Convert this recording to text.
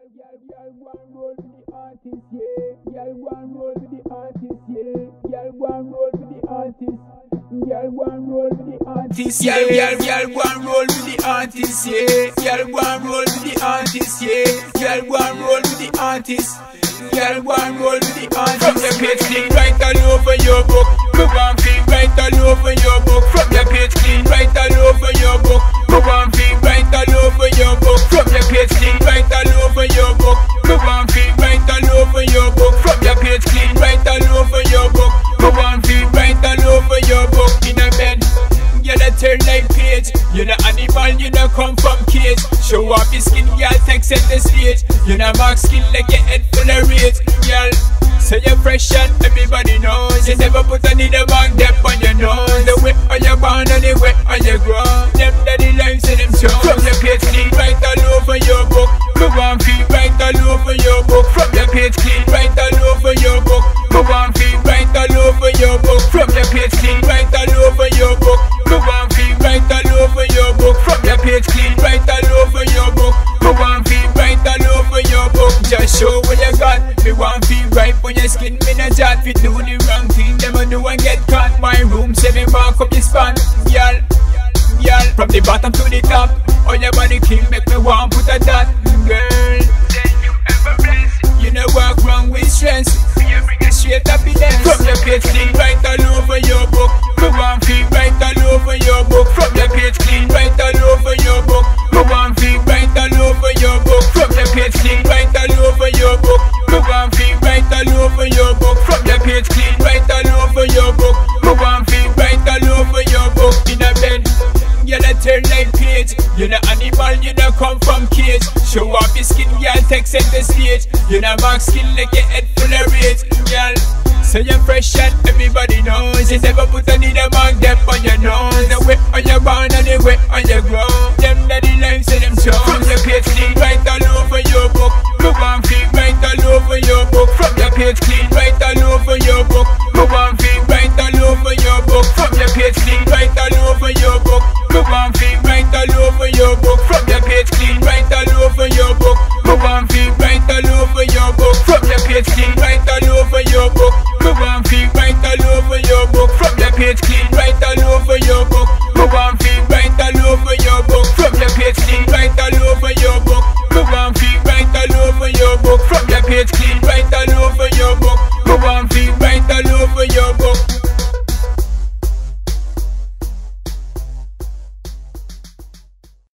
Girl, one roll with the artist, yeah. Girl, one roll with the artist, yeah. Girl, one roll with the artist. Girl, one roll with the artist, yeah. Girl, one roll with the artist, yeah. Girl, one roll with the artist, yeah. Girl, one roll with the artist. Girl, one roll with the artist. From your page clean, right all over your book. Go on, feel right all over your book. From your page clean, right all over your book. Go on, feel right all over your book. From your page clean, right all over your book. Go on, feel right all over your book. From your page clean, right all over your book. Go on, feel right all over your book. In a bed, girl, a turn like page. You're not animal, you not come from cage. Show off your skin, girl, take center stage. You're not mark skin like your head full of rage, girl. So you're fresh and everybody knows. You never put a needle mark depth on your nose. The way on your born and the way on your grow. Them daddy lives in them shows. From your page clean, right all over your book. Go on, feel right all over your book. From your page clean, right all over your book. Go on, feel right all over your book. From your page clean, right all over your book. Go on, feel right all over your book. From your page clean, right all over your book. Go on, feel right all over your book. Just show what you got. Me want feel right when your skin me not jot. Fit do the wrong thing, them a do and get caught. My room say me mark up the span, y'all. From the bottom to the top, all your body clean make me want put a dot, girl. Then you ever bless. You know walk wrong with stress. You bring a straight happiness. From your page clean, right all over your book. Go on, feel right all over your book. From your page clean, right all over your book. Go on, feel right all over your book. From your page clean, right all over your book. Go on, feel right all over your book. From your page clean, right all over your book. Go on, feel right all over your book. In a bed, you're not turn like page. You're not animal, you not come from cage. Show off your skin, girl, take center stage. You're not mark skin like your head full of rage, girl. So you're fresh and everybody knows. You never put a needle mark depth on your nose. The way on your born and the way on your grow. Them daddy lives in them shows. From your page clean, right all over your book. Go on, feel right all over your book. From your page clean, right all over your book. Go on, feel right all over your book. From your page clean, right all over your book. Go on, feel right all over your book. From your page clean,